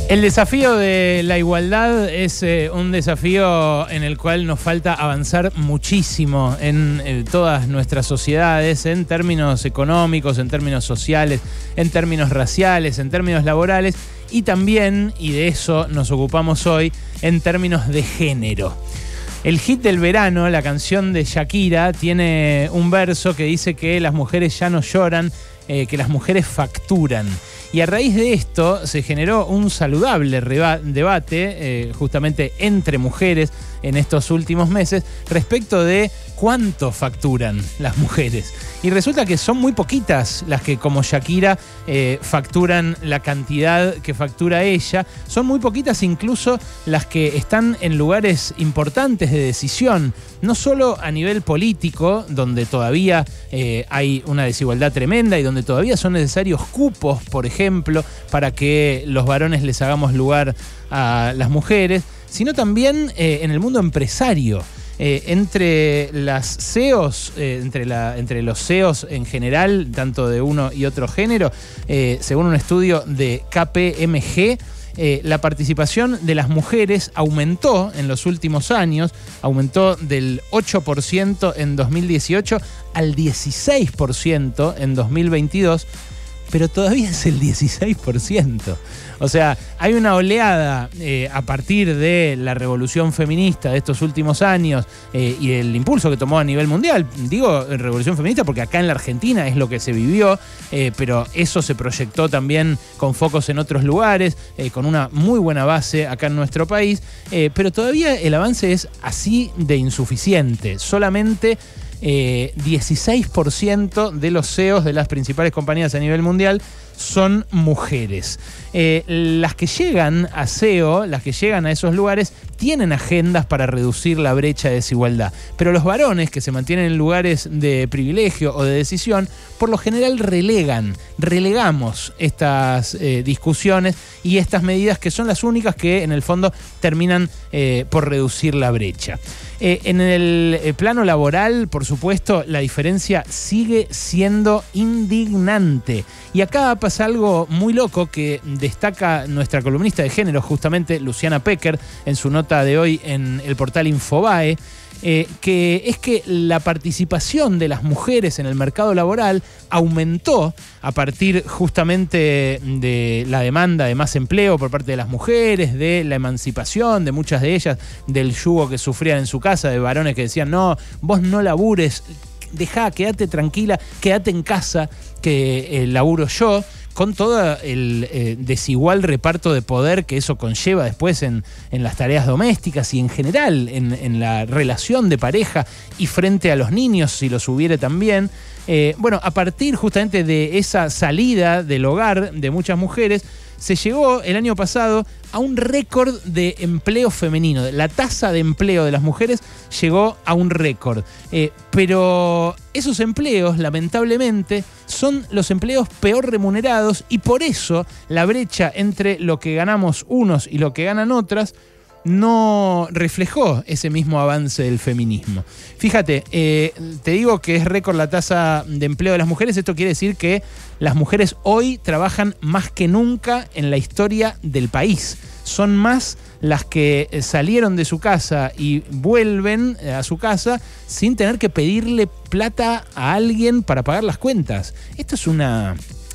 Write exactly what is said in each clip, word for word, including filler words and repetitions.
El desafío de la igualdad es eh, un desafío en el cual nos falta avanzar muchísimo en eh, todas nuestras sociedades, en términos económicos, en términos sociales, en términos raciales, en términos laborales y también, y de eso nos ocupamos hoy, en términos de género. El hit del verano, la canción de Shakira, tiene un verso que dice que las mujeres ya no lloran, eh, que las mujeres facturan. Y a raíz de esto se generó un saludable debate eh, justamente entre mujeres en estos últimos meses respecto de cuánto facturan las mujeres. Y resulta que son muy poquitas las que, como Shakira, eh, facturan la cantidad que factura ella. Son muy poquitas incluso las que están en lugares importantes de decisión, no solo a nivel político, donde todavía eh, hay una desigualdad tremenda y donde todavía son necesarios cupos, por ejemplo, para que los varones les hagamos lugar a las mujeres, sino también eh, en el mundo empresario. Eh, entre las C E Os, eh, entre, la, entre los C E Os en general, tanto de uno y otro género, eh, según un estudio de K P M G, eh, la participación de las mujeres aumentó en los últimos años, aumentó del ocho por ciento en dos mil dieciocho al dieciséis por ciento en dos mil veintidós, pero todavía es el dieciséis por ciento. O sea, hay una oleada eh, a partir de la revolución feminista de estos últimos años eh, y el impulso que tomó a nivel mundial. Digo revolución feminista porque acá en la Argentina es lo que se vivió, eh, pero eso se proyectó también con focos en otros lugares, eh, con una muy buena base acá en nuestro país, eh, pero todavía el avance es así de insuficiente. Solamente Eh, dieciséis por ciento de los C E Os de las principales compañías a nivel mundial son mujeres. Eh, las que llegan a C E O, las que llegan a esos lugares, tienen agendas para reducir la brecha de desigualdad. Pero los varones que se mantienen en lugares de privilegio o de decisión, por lo general relegan, relegamos estas eh, discusiones y estas medidas que son las únicas que en el fondo terminan eh, por reducir la brecha. Eh, en el eh, plano laboral, por supuesto, la diferencia sigue siendo indignante. Y acá pasa algo muy loco que destaca nuestra columnista de género, justamente Luciana Pecker, en su nota de hoy en el portal Infobae, eh, que es que la participación de las mujeres en el mercado laboral aumentó a partir justamente de la demanda de más empleo por parte de las mujeres, de la emancipación de muchas de ellas, del yugo que sufrían en su casa, de varones que decían, no, vos no labures, dejá, quédate tranquila, quédate en casa, que eh, laburo yo, con todo el eh, desigual reparto de poder que eso conlleva después en, en las tareas domésticas y en general en, en la relación de pareja y frente a los niños, si los hubiere también. Eh, bueno, a partir justamente de esa salida del hogar de muchas mujeres, se llegó el año pasado a un récord de empleo femenino. La tasa de empleo de las mujeres llegó a un récord. Eh, pero esos empleos, lamentablemente, son los empleos peor remunerados y por eso la brecha entre lo que ganamos unos y lo que ganan otras no reflejó ese mismo avance del feminismo. Fíjate, eh, te digo que es récord la tasa de empleo de las mujeres. Esto quiere decir que las mujeres hoy trabajan más que nunca en la historia del país. Son más las que salieron de su casa y vuelven a su casa sin tener que pedirle plata a alguien para pagar las cuentas. Esto es una...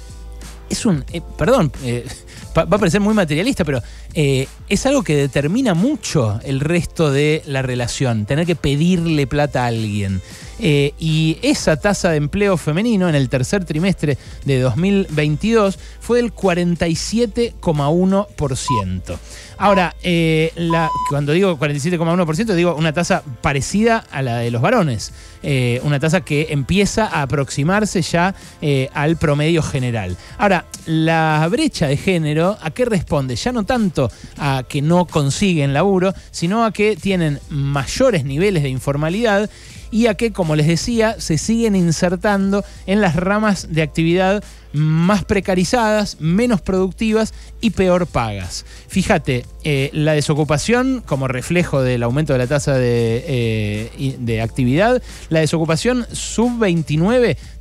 Es un... Eh, perdón... Eh, va a parecer muy materialista, pero eh, es algo que determina mucho el resto de la relación, tener que pedirle plata a alguien. Eh, y esa tasa de empleo femenino en el tercer trimestre de dos mil veintidós fue del cuarenta y siete coma uno por ciento. Ahora, eh, la, cuando digo cuarenta y siete coma uno por ciento, digo una tasa parecida a la de los varones. Eh, una tasa que empieza a aproximarse ya eh, al promedio general. Ahora, la brecha de género, ¿a qué responde? Ya no tanto a que no consiguen laburo, sino a que tienen mayores niveles de informalidad y a que, como les decía, se siguen insertando en las ramas de actividad más precarizadas, menos productivas y peor pagas. Fíjate, eh, la desocupación, como reflejo del aumento de la tasa de, eh, de actividad, la desocupación sub veintinueve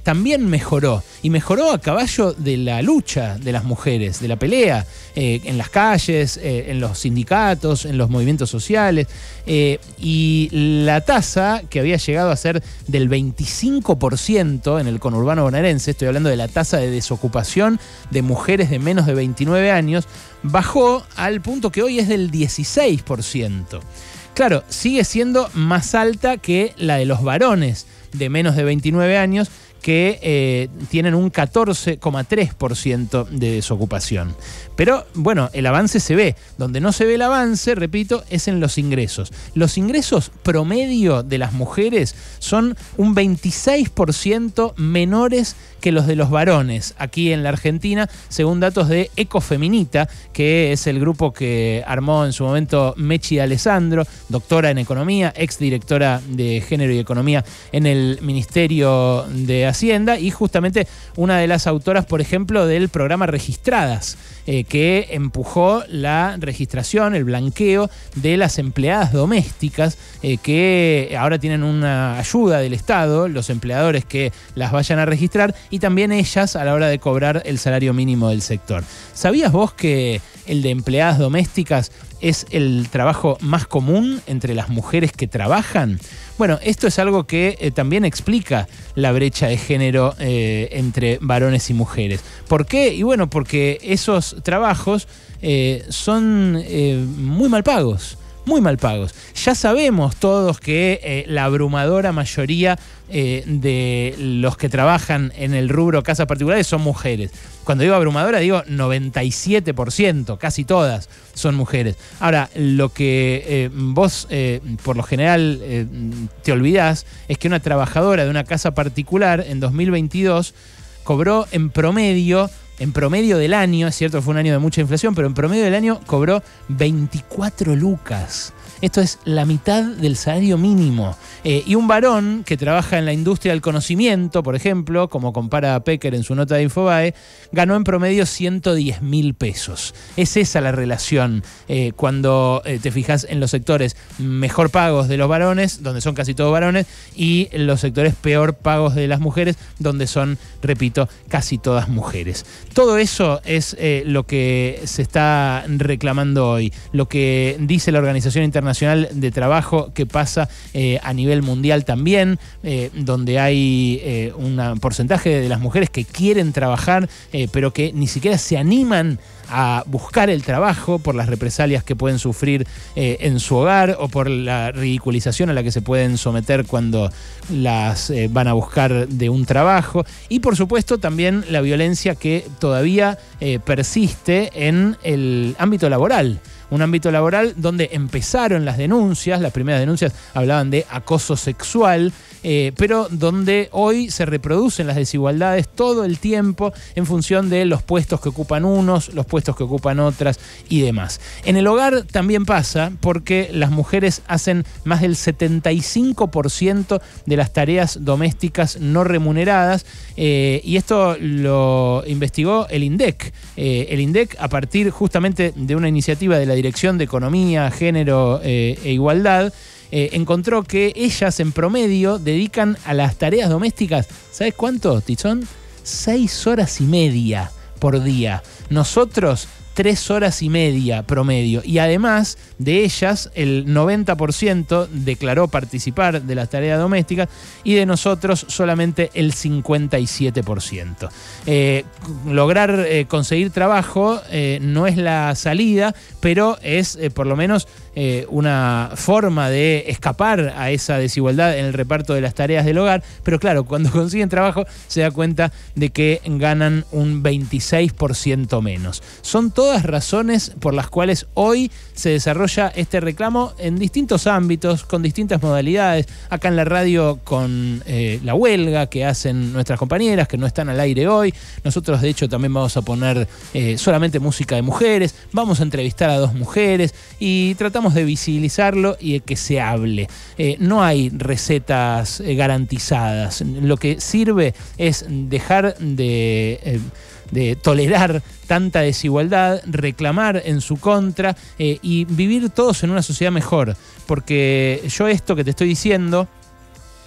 también mejoró. Y mejoró a caballo de la lucha de las mujeres, de la pelea, eh, en las calles, eh, en los sindicatos, en los movimientos sociales. Eh, y la tasa, que había llegado a ser del veinticinco por ciento en el conurbano bonaerense, estoy hablando de la tasa de desocupación de mujeres de menos de veintinueve años, bajó al punto que hoy es del dieciséis por ciento. Claro, sigue siendo más alta que la de los varones de menos de veintinueve años, que eh, tienen un catorce coma tres por ciento de desocupación. Pero bueno, el avance se ve. Donde no se ve el avance, repito, es en los ingresos. Los ingresos promedio de las mujeres son un veintiséis por ciento menores que los de los varones aquí en la Argentina, según datos de Ecofeminita, que es el grupo que armó en su momento Mechi Alessandro, doctora en economía, exdirectora de Género y Economía en el Ministerio de Hacienda, y justamente una de las autoras, por ejemplo, del programa Registradas, eh, que empujó la registración, el blanqueo de las empleadas domésticas, eh, que ahora tienen una ayuda del Estado, los empleadores que las vayan a registrar, y también ellas a la hora de cobrar el salario mínimo del sector. ¿Sabías vos que el de empleadas domésticas es el trabajo más común entre las mujeres que trabajan? Bueno, esto es algo que eh, también explica la brecha de género eh, entre varones y mujeres. ¿Por qué? Y bueno, porque esos trabajos eh, son eh, muy mal pagos. Muy mal pagos. Ya sabemos todos que eh, la abrumadora mayoría eh, de los que trabajan en el rubro casas particulares son mujeres. Cuando digo abrumadora, digo noventa y siete por ciento, casi todas son mujeres. Ahora, lo que eh, vos eh, por lo general eh, te olvidás es que una trabajadora de una casa particular en dos mil veintidós cobró en promedio En promedio del año, es cierto que fue un año de mucha inflación, pero en promedio del año cobró veinticuatro lucas. Esto es la mitad del salario mínimo. Eh, y un varón que trabaja en la industria del conocimiento, por ejemplo, como compara Pecker en su nota de Infobae, ganó en promedio ciento diez mil pesos. Es esa la relación eh, cuando eh, te fijas en los sectores mejor pagos de los varones, donde son casi todos varones, y en los sectores peor pagos de las mujeres, donde son, repito, casi todas mujeres. Todo eso es eh, lo que se está reclamando hoy, lo que dice la Organización Internacional de Trabajo, que pasa eh, a nivel mundial también, eh, donde hay eh, un porcentaje de las mujeres que quieren trabajar, eh, pero que ni siquiera se animan a buscar el trabajo por las represalias que pueden sufrir eh, en su hogar, o por la ridiculización a la que se pueden someter cuando las eh, van a buscar de un trabajo, y por supuesto también la violencia que todavía eh, persiste en el ámbito laboral. Un ámbito laboral donde empezaron las denuncias, las primeras denuncias hablaban de acoso sexual, eh, pero donde hoy se reproducen las desigualdades todo el tiempo en función de los puestos que ocupan unos, los puestos que ocupan otras y demás. En el hogar también pasa, porque las mujeres hacen más del setenta y cinco por ciento de las tareas domésticas no remuneradas, eh, y esto lo investigó el INDEC. Eh, el INDEC, a partir justamente de una iniciativa de la Dirección de Economía, Género eh, e Igualdad, eh, encontró que ellas en promedio dedican a las tareas domésticas, ¿sabes cuánto, Tizón? Seis horas y media por día. Nosotros, tres horas y media promedio. Y además de ellas, el noventa por ciento declaró participar de las tareas domésticas, y de nosotros solamente el cincuenta y siete por ciento. Eh, lograr eh, conseguir trabajo eh, no es la salida, pero es eh, por lo menos eh, una forma de escapar a esa desigualdad en el reparto de las tareas del hogar. Pero claro, cuando consiguen trabajo se da cuenta de que ganan un veintiséis por ciento menos. Son todas razones por las cuales hoy se desarrolla este reclamo en distintos ámbitos, con distintas modalidades. Acá en la radio con eh, la huelga que hacen nuestras compañeras, que no están al aire hoy. Nosotros de hecho también vamos a poner eh, solamente música de mujeres, vamos a entrevistar a dos mujeres y tratamos de visibilizarlo y de que se hable. Eh, no hay recetas eh, garantizadas. Lo que sirve es dejar de... Eh, de tolerar tanta desigualdad, reclamar en su contra eh, y vivir todos en una sociedad mejor. Porque yo esto que te estoy diciendo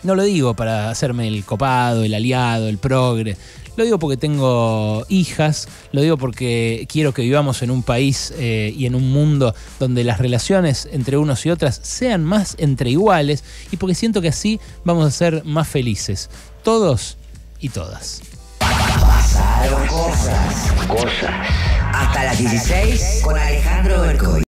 No lo digo para hacerme el copado, el aliado, el progre. Lo digo porque tengo hijas, lo digo porque quiero que vivamos en un país eh, y en un mundo donde las relaciones entre unos y otras sean más entre iguales y porque siento que así vamos a ser más felices, todos y todas. Pasaron cosas, cosas. Hasta las dieciséis con Alejandro Bercoy.